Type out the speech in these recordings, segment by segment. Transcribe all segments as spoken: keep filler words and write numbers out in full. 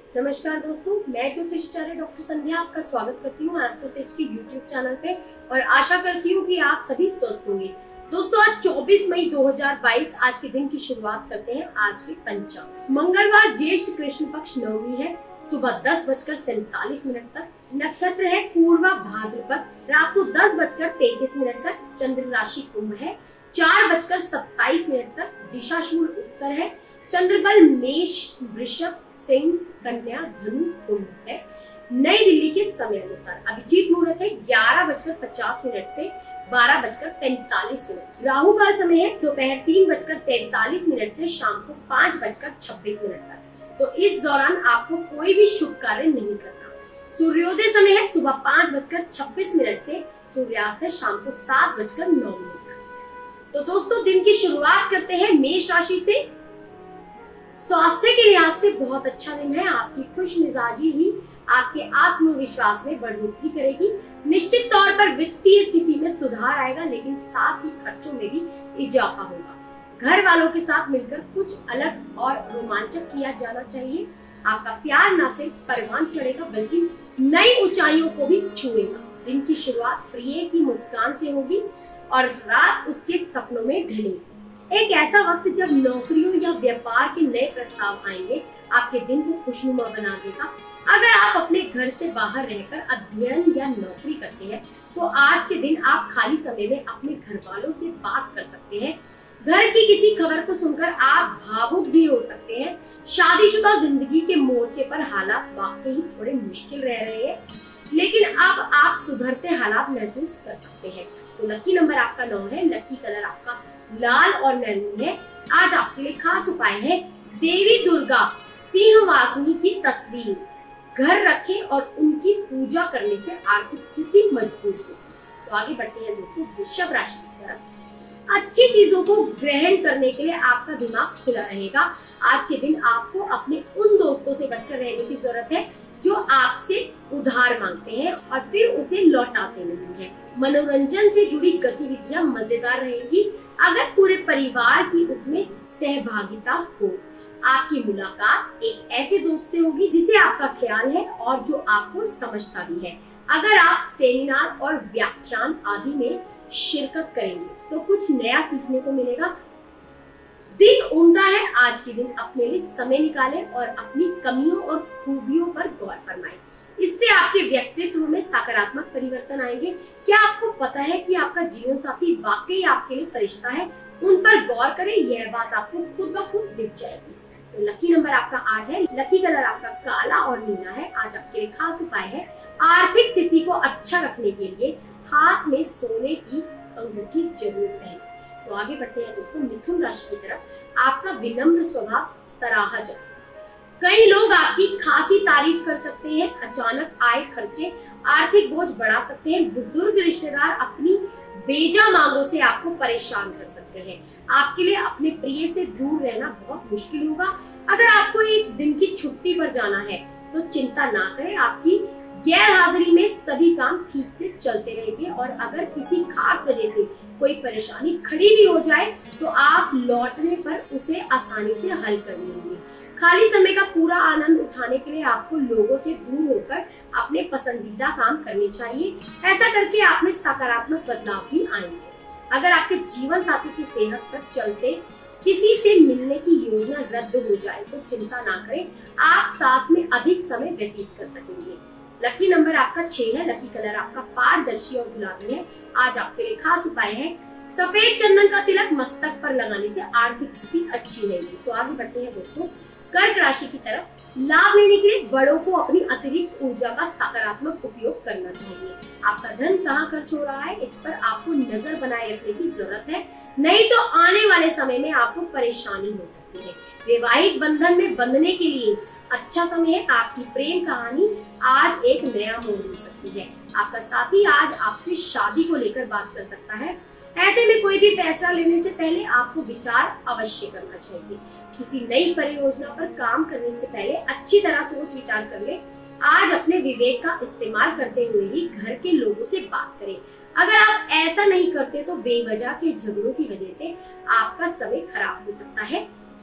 नमस्कार दोस्तों, मैं ज्योतिषाचार्य डॉक्टर संध्या आपका स्वागत करती हूँ एस्ट्रोसेज के यूट्यूब चैनल पे और आशा करती हूँ कि आप सभी स्वस्थ होंगे। दोस्तों, आज चौबीस मई दो हज़ार बाईस आज के दिन की शुरुआत करते हैं आज के पंचांग। मंगलवार ज्येष्ठ कृष्ण पक्ष नवमी है, सुबह दस बजकर सैतालीस मिनट तक। नक्षत्र है पूर्वा भाद्रपद, रात को दस बजकर तैतीस मिनट तक। चंद्र राशि कुंभ है, चार बजकर सत्ताईस मिनट तक। दिशा शूल उत्तर है। चंद्रबल मेष, वृषभ, सिंह, कन्या, धनु, कुंभ है। नई दिल्ली के समय अनुसार अभिजीत मुहूर्त है ग्यारह बजकर पचास मिनट से बारह बजकर पैंतालीस मिनट। राहु काल समय है दोपहर तीन बजकर तैतालीस मिनट से शाम को पाँच बजकर छब्बीस मिनट तक। तो इस दौरान आपको कोई भी शुभ कार्य नहीं करना। सूर्योदय समय है सुबह पाँच बजकर छब्बीस मिनट से, सूर्यास्त है शाम को सात बजकर नौ मिनट तक। तो दोस्तों, दिन की शुरुआत करते हैं मेष राशि से। स्वास्थ्य के लिहाज से बहुत अच्छा दिन है। आपकी खुश मिजाजी ही आपके आत्मविश्वास में बढ़ोतरी करेगी। निश्चित तौर पर वित्तीय स्थिति में सुधार आएगा, लेकिन साथ ही खर्चों में भी इजाफा होगा। घर वालों के साथ मिलकर कुछ अलग और रोमांचक किया जाना चाहिए। आपका प्यार न सिर्फ परवान चढ़ेगा बल्कि नई ऊंचाइयों को भी छुएगा। दिन की शुरुआत प्रिय की मुस्कान से होगी और रात उसके सपनों में ढलेगी। एक ऐसा वक्त जब नौकरियों या व्यापार के नए प्रस्ताव आएंगे, आपके दिन को खुशनुमा बना देगा। अगर आप अपने घर से बाहर रहकर अध्ययन या नौकरी करते हैं, तो आज के दिन आप खाली समय में अपने घर वालों से बात कर सकते हैं। घर की किसी खबर को सुनकर आप भावुक भी हो सकते हैं। शादीशुदा जिंदगी के मोर्चे पर हालात वाकई थोड़े मुश्किल रह रहे हैं, लेकिन अब आप सुधरते हालात महसूस कर सकते हैं। तो लकी नंबर आपका नौ है, लकी कलर आपका लाल और मैरून है। आज आपके लिए खास उपाय है देवी दुर्गा सिंहवासिनी की तस्वीर घर रखें और उनकी पूजा करने से आर्थिक स्थिति मजबूत हो। तो आगे बढ़ते हैं दोस्तों वृषभ राशि की तरफ। अच्छी चीजों को ग्रहण करने के लिए आपका दिमाग खुला रहेगा। आज के दिन आपको अपने उन दोस्तों से बचकर रहने की जरूरत है जो आपसे उधार मांगते हैं और फिर उसे लौटाते नहीं हैं। मनोरंजन से जुड़ी गतिविधियां मजेदार रहेंगी अगर पूरे परिवार की उसमें सहभागिता हो। आपकी मुलाकात एक ऐसे दोस्त से होगी जिसे आपका ख्याल है और जो आपको समझता भी है। अगर आप सेमिनार और व्याख्यान आदि में शिरकत करेंगे तो कुछ नया सीखने को मिलेगा। दिन उम्दा है। आज के दिन अपने लिए समय निकालें और अपनी कमियों और खूबियों पर गौर फरमाएं। इससे आपके व्यक्तित्व में सकारात्मक परिवर्तन आएंगे। क्या आपको पता है कि आपका जीवन साथी वाकई आपके लिए फरिश्ता है? उन पर गौर करें, यह बात आपको खुद ब खुद दिख जाएगी। तो लकी नंबर आपका आठ है, लकी कलर आपका काला और नीला है। आज आपके लिए खास उपाय है आर्थिक स्थिति को अच्छा रखने के लिए हाथ में सोने की अंगूठी जरूर पहने। तो आगे बढ़ते हैं दोस्तों मिथुन राशि की तरफ। आपका विनम्र स्वभाव सराहा जाए। कई लोग आपकी खासी तारीफ कर सकते हैं। अचानक आए खर्चे आर्थिक बोझ बढ़ा सकते हैं। बुजुर्ग रिश्तेदार अपनी बेजा मांगों से आपको परेशान कर सकते हैं। आपके लिए अपने प्रिय से दूर रहना बहुत मुश्किल होगा। अगर आपको एक दिन की छुट्टी पर जाना है तो चिंता ना करें, आपकी गैर हाजिरी में सभी काम ठीक से चलते रहेंगे। और अगर किसी खास वजह से कोई परेशानी खड़ी भी हो जाए तो आप लौटने पर उसे आसानी से हल कर लेंगे। खाली समय का पूरा आनंद उठाने के लिए आपको लोगों से दूर होकर अपने पसंदीदा काम करने चाहिए। ऐसा करके आप में सकारात्मक बदलाव भी आएंगे। अगर आपके जीवन साथी की सेहत पर चलते किसी से मिलने की योजना रद्द हो जाए तो चिंता ना करें, आप साथ में अधिक समय व्यतीत कर सकेंगे। लकी नंबर आपका छह है, लकी कलर आपका पारदर्शी और गुलाबी है। आज आपके लिए खास उपाय है सफेद चंदन का तिलक मस्तक पर लगाने से आर्थिक स्थिति अच्छी रहेगी। तो आगे बढ़ते हैं दोस्तों कर्क राशि की तरफ। लाभ लेने के लिए बड़ों को अपनी अतिरिक्त ऊर्जा का सकारात्मक उपयोग करना चाहिए। आपका धन कहाँ खर्च हो रहा है, इस पर आपको नजर बनाए रखने की जरूरत है, नहीं तो आने वाले समय में आपको परेशानी हो सकती है। वैवाहिक बंधन में बंधने के लिए अच्छा समय है। आपकी प्रेम कहानी आज एक नया मोड़ ले सकती है। आपका साथी आज आपसे शादी को लेकर बात कर सकता है। ऐसे में कोई भी फैसला लेने से पहले आपको विचार अवश्य करना चाहिए। किसी नई परियोजना पर काम करने से पहले अच्छी तरह सोच विचार कर ले। आज अपने विवेक का इस्तेमाल करते हुए ही घर के लोगों से बात करें। अगर आप ऐसा नहीं करते तो बेवजह के झगड़ों की वजह से आपका समय खराब हो सकता है।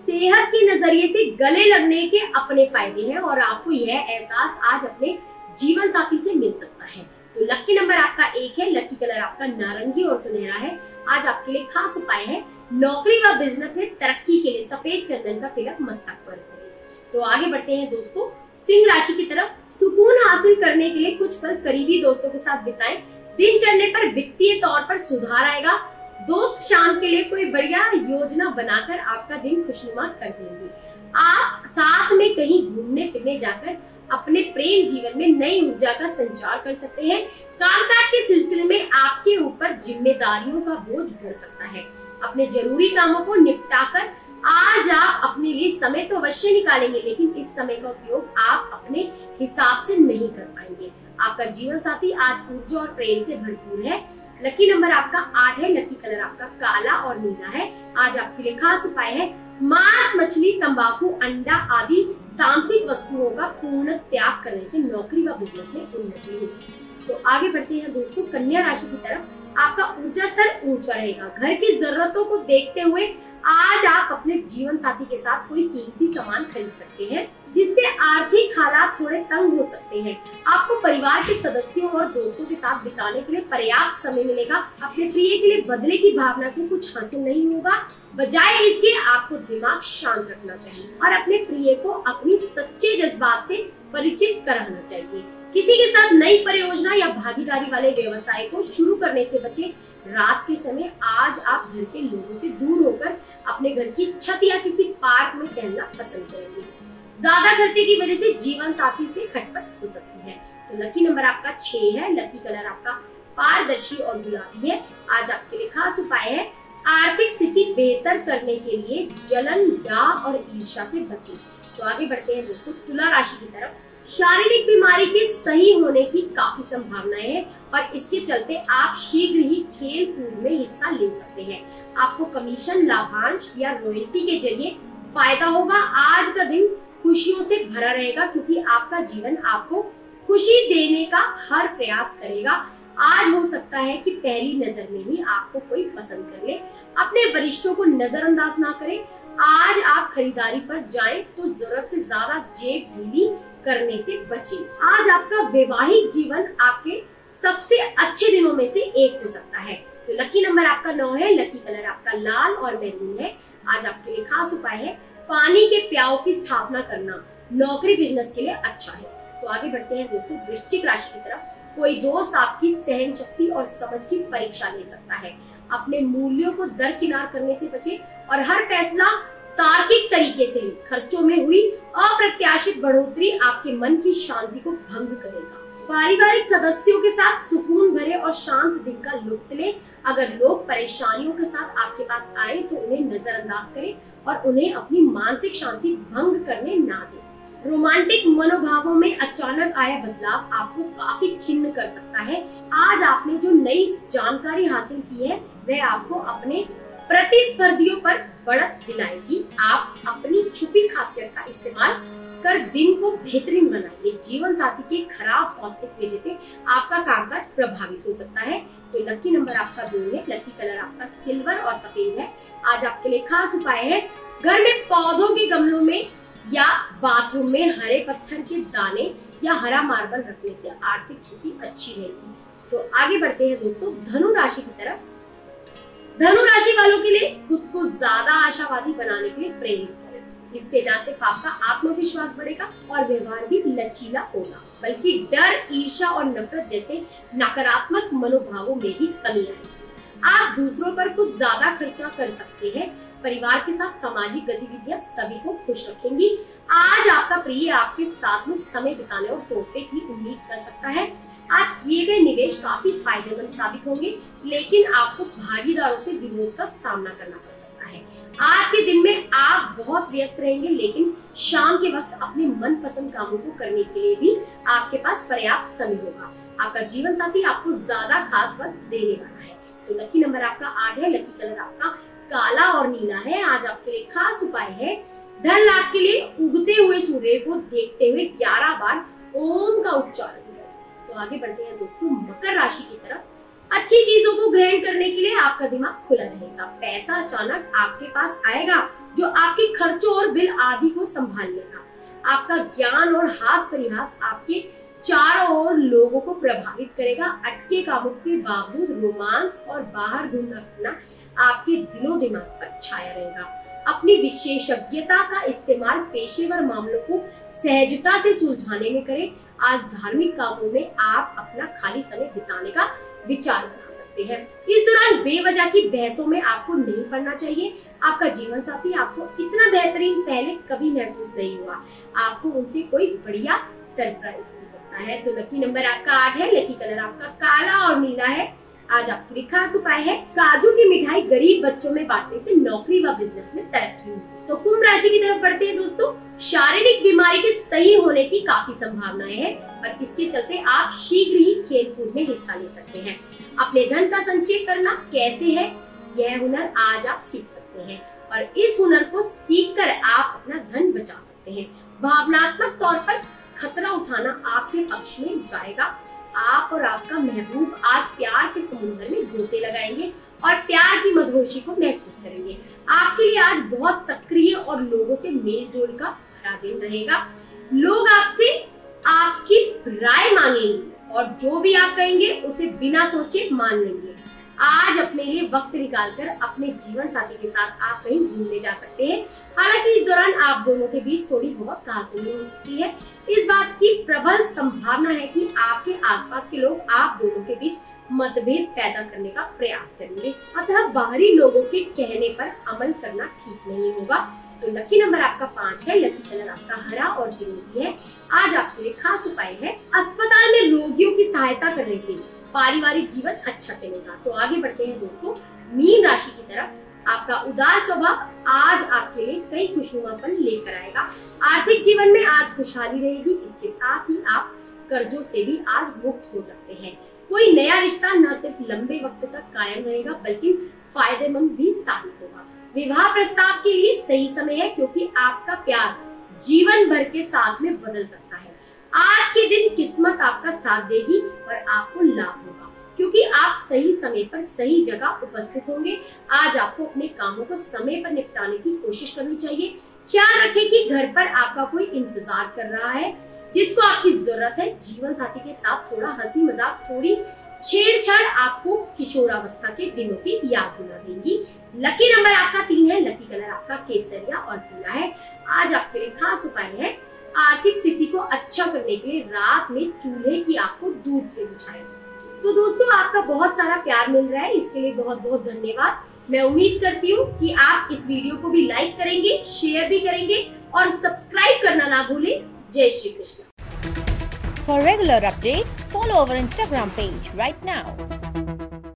सेहत के नजरिए से गले लगने के अपने फायदे हैं और आपको यह एहसास आज अपने जीवन साथी से मिल सकता है। तो लकी नंबर आपका एक है, लकी कलर आपका नारंगी और सुनहरा है। आज आपके लिए खास उपाय है, नौकरी व बिजनेस में तरक्की के लिए सफेद चंदन का तिलक मस्तक पर करें। तो आगे बढ़ते हैं दोस्तों सिंह राशि की तरफ। सुकून हासिल करने के लिए कुछ पल करीबी दोस्तों के साथ बिताएं। दिन चढ़ने पर वित्तीय तौर पर सुधार आएगा। दोस्त शाम के लिए कोई बढ़िया योजना बनाकर आपका दिन खुशनुमा कर देंगे। आप साथ में कहीं घूमने फिरने जाकर अपने प्रेम जीवन में नई ऊर्जा का संचार कर सकते हैं। कामकाज के सिलसिले में आपके ऊपर जिम्मेदारियों का बोझ बढ़ सकता है। अपने जरूरी कामों को निपटाकर आज आप अपने लिए समय तो अवश्य निकालेंगे, लेकिन इस समय का उपयोग आप अपने हिसाब से नहीं कर पाएंगे। आपका जीवन साथी आज ऊर्जा और प्रेम से भरपूर है। लकी नंबर आपका आठ है, लकी कलर आपका काला और नीला है। आज आपके लिए खास उपाय है, मांस, मछली, तंबाकू, अंडा आदि तामसिक वस्तुओं का पूर्ण त्याग करने से नौकरी व बिजनेस में उन्नति होगी। तो आगे बढ़ते हैं दोस्तों कन्या राशि की तरफ। आपका ऊर्जा स्तर ऊंचा रहेगा। घर की जरूरतों को देखते हुए आज आप अपने जीवन साथी के साथ कोई कीमती सामान खरीद सकते हैं, जिससे आर्थिक हालात थोड़े तंग हो सकते हैं। आपको परिवार के सदस्यों और दोस्तों के साथ बिताने के लिए पर्याप्त समय मिलेगा। अपने प्रिय के लिए बदले की भावना से कुछ हासिल नहीं होगा। बजाय इसके आपको दिमाग शांत रखना चाहिए और अपने प्रिय को अपनी सच्चे जज्बात से परिचित कराना चाहिए। किसी के साथ नई परियोजना या भागीदारी वाले व्यवसाय को शुरू करने से बचे। रात के समय आज आप घर के लोगों से दूर होकर अपने घर की छत या किसी पार्क में टहलना पसंद करेंगे। ज्यादा खर्चे की वजह से जीवन साथी से खटपट हो सकती है। तो लकी नंबर आपका छह है, लकी कलर आपका पारदर्शी और गुलाबी है। आज आपके लिए खास उपाय है, आर्थिक स्थिति बेहतर करने के लिए जलन, डाह और ईर्ष्या से बचें। तो आगे बढ़ते हैं दोस्तों तुला राशि की तरफ। शारीरिक बीमारी के सही होने की काफी संभावनाएं हैं और इसके चलते आप शीघ्र ही खेल कूद में हिस्सा ले सकते हैं। आपको कमीशन, लाभांश या रॉयल्टी के जरिए फायदा होगा। आज का दिन खुशियों से भरा रहेगा क्योंकि आपका जीवन आपको खुशी देने का हर प्रयास करेगा। आज हो सकता है कि पहली नजर में ही आपको कोई पसंद कर ले। अपने वरिष्ठों को नजरअंदाज ना करें। आज आप खरीदारी पर जाएं तो जरूरत से ज्यादा जेब ढीली करने से बचें। आज आपका वैवाहिक जीवन आपके सबसे अच्छे दिनों में से एक हो सकता है। तो लकी नंबर आपका नौ है, लकी कलर आपका लाल और मैरून है। आज आपके लिए खास उपाय है, पानी के प्याऊ की स्थापना करना नौकरी बिजनेस के लिए अच्छा है। तो आगे बढ़ते हैं दोस्तों वृश्चिक राशि की तरफ। कोई दोस्त आपकी सहन शक्ति और समझ की परीक्षा ले सकता है। अपने मूल्यों को दरकिनार करने से बचे और हर फैसला तार्किक तरीके से। खर्चों में हुई अप्रत्याशित बढ़ोतरी आपके मन की शांति को भंग करेगा। पारिवारिक सदस्यों के साथ सुकून भरे और शांत दिन का लुत्फ लें। अगर लोग परेशानियों के साथ आपके पास आए तो उन्हें नजरअंदाज करें और उन्हें अपनी मानसिक शांति भंग करने ना दें। रोमांटिक मनोभावों में अचानक आया बदलाव आपको काफी खिन्न कर सकता है। आज आपने जो नई जानकारी हासिल की है वह आपको अपने प्रतिस्पर्धियों पर बढ़त दिलाएगी। आप अपनी छुपी खासियत का इस्तेमाल कर दिन को बेहतरीन बनाइए। जीवन साथी के खराब स्वास्थ्य की वजह से आपका कामकाज प्रभावित हो सकता है। तो लकी नंबर आपका दो है, लकी कलर आपका सिल्वर और सफेद है। आज आपके लिए खास उपाय है, घर में पौधों के गमलों में या बाथरूम में हरे पत्थर के दाने या हरा मार्बल रखने से आर्थिक स्थिति अच्छी रहेगी। तो आगे बढ़ते हैं दोस्तों धनु राशि की तरफ। धनु राशि वालों के लिए खुद को ज्यादा आशावादी बनाने के लिए प्रेरित करें। इससे न सिर्फ आपका आत्मविश्वास बढ़ेगा और व्यवहार भी लचीला होगा, बल्कि डर, ईर्ष्या और नफरत जैसे नकारात्मक मनोभावों में भी कमी आएगी। आप दूसरों पर कुछ ज्यादा खर्चा कर सकते हैं। परिवार के साथ सामाजिक गतिविधियां सभी को खुश रखेंगी। आज आपका प्रिय आपके साथ में समय बिताने और तोहफे की उम्मीद कर सकता है। आज किए गए निवेश काफी फायदेमंद साबित होंगे, लेकिन आपको भागीदारों से विरोध का सामना करना पड़ सकता है। आज के दिन में आप बहुत व्यस्त रहेंगे, लेकिन शाम के वक्त अपने मनपसंद कामों को करने के लिए भी आपके पास पर्याप्त समय होगा। आपका जीवन साथी आपको ज्यादा खास वक्त देने वाला है। तो लकी नंबर आपका आठ है, लकी कलर आपका काला और नीला है। आज आपके लिए खास उपाय है, धन लाभ के लिए उगते हुए सूर्य को देखते हुए ग्यारह बार ओम का उच्चारण करें। तो आगे बढ़ते हैं दोस्तों मकर राशि की तरफ। अच्छी चीजों को ग्रहण करने के लिए आपका दिमाग खुला रहेगा। पैसा अचानक आपके पास आएगा जो आपके खर्चों और बिल आदि को संभाल लेगा। आपका ज्ञान और हास परिहास आपके चारों ओर लोगों को प्रभावित करेगा। अटके कामों के बावजूद रोमांस और बाहर घूमना फिरना आपके दिलो दिमाग पर छाया रहेगा। अपनी विशेषज्ञता का इस्तेमाल पेशेवर मामलों को सहजता से सुलझाने में करें। आज धार्मिक कामों में आप अपना खाली समय बिताने का विचार बना सकते हैं। इस दौरान बेवजह की बहसों में आपको नहीं पड़ना चाहिए। आपका जीवन साथी आपको इतना बेहतरीन पहले कभी महसूस नहीं हुआ। आपको उनसे कोई बढ़िया सरप्राइज मिल सकता है। तो लकी नंबर आपका आठ है, लकी कलर आपका काला और नीला है। आज आपके लिए खास उपाय है काजू की मिठाई गरीब बच्चों में बांटने से नौकरी व बिजनेस में तरक्की होगी। तो कुंभ राशि की तरफ बढ़ते हैं दोस्तों। शारीरिक बीमारी के सही होने की काफी संभावनाएं हैं और इसके चलते आप शीघ्र ही खेल कूद में हिस्सा ले सकते हैं। अपने धन का संचय करना कैसे है, यह हुनर आज आप सीख सकते हैं और इस हुनर को सीखकर आप अपना धन बचा सकते हैं। भावनात्मक तौर पर खतरा उठाना आपके पक्ष में जाएगा। आप और आपका महबूब आज प्यार के समुद्र में गोते लगाएंगे और प्यार की मधुहोशी को महसूस करेंगे। आपके लिए आज बहुत सक्रिय और लोगों से मेल जोल का भरा दिन रहेगा। लोग आपसे आपकी राय मांगेंगे और जो भी आप कहेंगे उसे बिना सोचे मान लेंगे। आज अपने लिए वक्त निकालकर अपने जीवन साथी के साथ आप कहीं घूमने जा सकते हैं। हालांकि इस दौरान आप दोनों के बीच थोड़ी बहुत कहासुनी हो सकती है। इस बात की प्रबल संभावना है कि आपके आसपास के लोग आप दोनों के बीच मतभेद पैदा करने का प्रयास करेंगे, अतः बाहरी लोगों के कहने पर अमल करना ठीक नहीं होगा। तो लकी नंबर आपका पाँच है, लकी कलर आपका हरा और फिरोजी है। आज आपके लिए खास उपाय है अस्पताल में रोगियों की सहायता करने से पारिवारिक जीवन अच्छा चलेगा। तो आगे बढ़ते हैं दोस्तों मीन राशि की तरफ। आपका उदार स्वभाव आज आपके लिए कई खुशनुमा पल लेकर आएगा। आर्थिक जीवन में आज खुशहाली रहेगी। इसके साथ ही आप कर्जों से भी आज मुक्त हो सकते हैं। कोई नया रिश्ता न सिर्फ लंबे वक्त तक कायम रहेगा बल्कि फायदेमंद भी साबित होगा। विवाह प्रस्ताव के लिए सही समय है क्योंकि आपका प्यार जीवन भर के साथ में बदल सकता है। आज के दिन किस्मत आपका साथ देगी और आपको लाभ होगा क्योंकि आप सही समय पर सही जगह उपस्थित होंगे। आज आपको अपने कामों को समय पर निपटाने की कोशिश करनी चाहिए। ख्याल रखें कि घर पर आपका कोई इंतजार कर रहा है जिसको आपकी जरूरत है। जीवन साथी के साथ थोड़ा हंसी मजाक, थोड़ी छेड़छाड़ आपको किशोरावस्था के दिनों की याद दिला देंगी। लकी नंबर आपका तीन है, लकी कलर आपका केसरिया और पीला है। आज आपके लिए खास उपाय है आर्थिक स्थिति को अच्छा करने के लिए रात में चूल्हे की आग को दूध से बुझाएं। तो दोस्तों आपका बहुत सारा प्यार मिल रहा है, इसके लिए बहुत बहुत धन्यवाद। मैं उम्मीद करती हूँ कि आप इस वीडियो को भी लाइक करेंगे, शेयर भी करेंगे और सब्सक्राइब करना ना भूलें। जय Shri Krishna. For regular updates, follow our Instagram page right now.